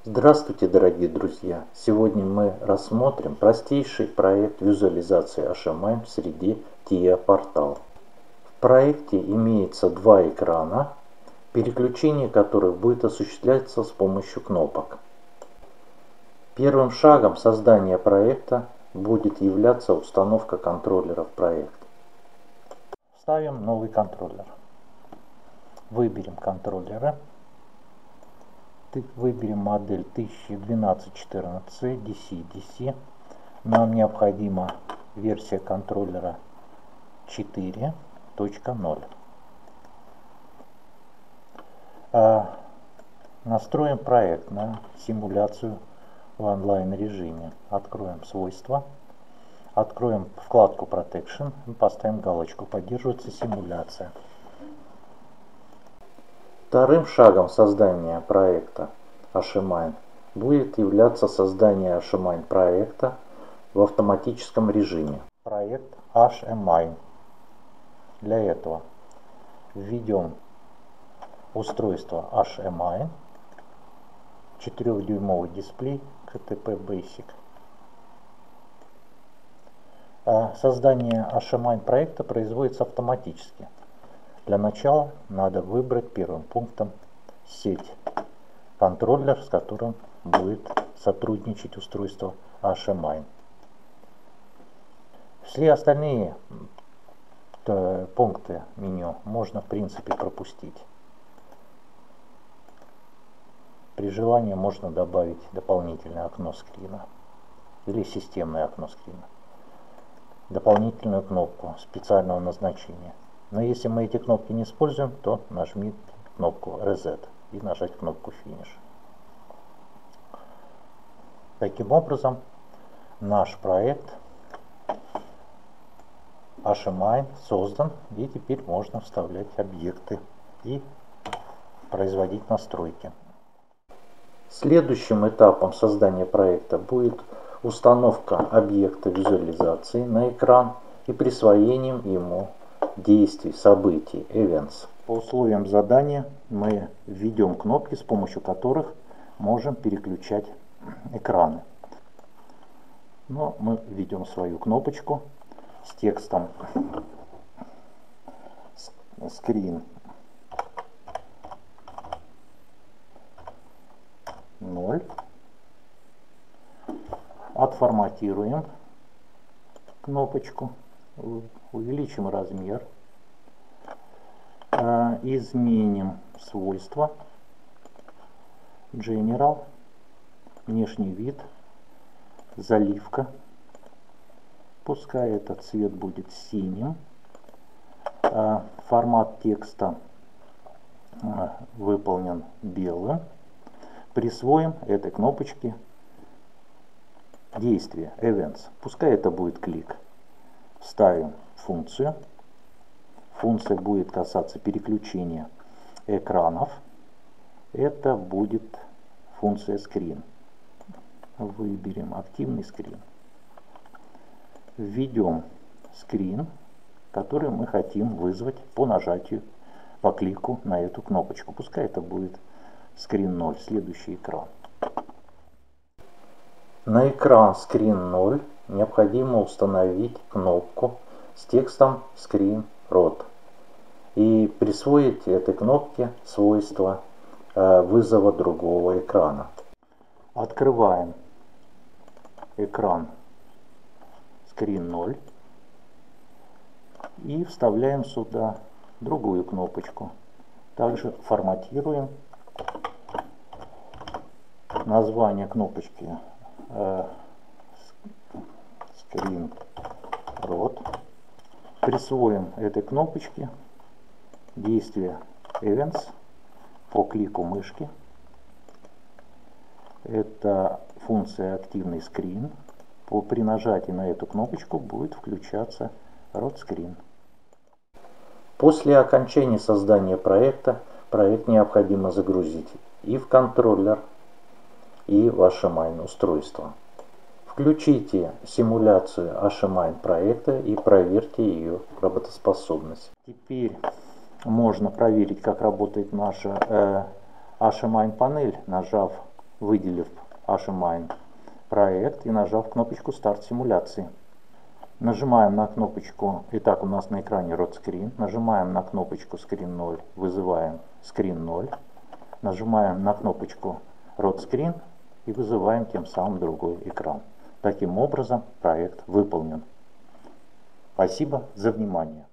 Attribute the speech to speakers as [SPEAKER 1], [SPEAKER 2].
[SPEAKER 1] Здравствуйте, дорогие друзья! Сегодня мы рассмотрим простейший проект визуализации HMI в среде TIA Portal. В проекте имеется два экрана, переключение которых будет осуществляться с помощью кнопок. Первым шагом создания проекта будет являться установка контроллера в проект. Ставим новый контроллер. Выберем контроллеры. Выберем модель 1012-14 DC-DC. Нам необходима версия контроллера 4.0. Настроим проект на симуляцию в онлайн режиме. Откроем свойства. Откроем вкладку Protection и поставим галочку «Поддерживается симуляция». Вторым шагом создания проекта HMI будет являться создание HMI проекта в автоматическом режиме. Проект HMI. Для этого введем устройство HMI, 4-дюймовый дисплей KTP Basic. Создание HMI проекта производится автоматически. Для начала надо выбрать первым пунктом сеть, контроллер, с которым будет сотрудничать устройство HMI. Все остальные пункты меню можно в принципе пропустить. При желании можно добавить дополнительное окно скрина или системное окно скрина, дополнительную кнопку специального назначения. Но если мы эти кнопки не используем, то нажмите кнопку Reset и нажать кнопку Finish. Таким образом, наш проект HMI создан, и теперь можно вставлять объекты и производить настройки. Следующим этапом создания проекта будет установка объекта визуализации на экран и присвоением ему действий, событий, events. По условиям задания мы введем кнопки, с помощью которых можем переключать экраны. Но мы введем свою кнопочку с текстом Screen 0. Отформатируем кнопочку, увеличим размер, изменим свойства, General, внешний вид, заливка, пускай этот цвет будет синим, формат текста выполнен белым. Присвоим этой кнопочке действие Events, пускай это будет клик. Вставим функцию. Функция будет касаться переключения экранов. Это будет функция Screen. Выберем активный скрин. Введем скрин, который мы хотим вызвать по нажатию, по клику на эту кнопочку. Пускай это будет Screen 0, следующий экран. На экран Screen 0 необходимо установить кнопку с текстом Screen Rot и присвоить этой кнопке свойства вызова другого экрана. Открываем экран Screen 0 и вставляем сюда другую кнопочку. Также форматируем название кнопочки Screen Rot. Присвоим этой кнопочке действие Events по клику мышки. Это функция активный скрин. При нажатии на эту кнопочку будет включаться Rot Screen. После окончания создания проекта, проект необходимо загрузить и в контроллер, и в HMI устройство. Включите симуляцию HMI проекта и проверьте ее работоспособность. Теперь можно проверить, как работает наша HMI панель, нажав выделив HMine проект и нажав кнопочку «Старт симуляции». Нажимаем на кнопочку, итак, у нас на экране RotScreen, нажимаем на кнопочку Screen 0, вызываем Screen 0, нажимаем на кнопочку RotScreen и вызываем тем самым другой экран. Таким образом, проект выполнен. Спасибо за внимание.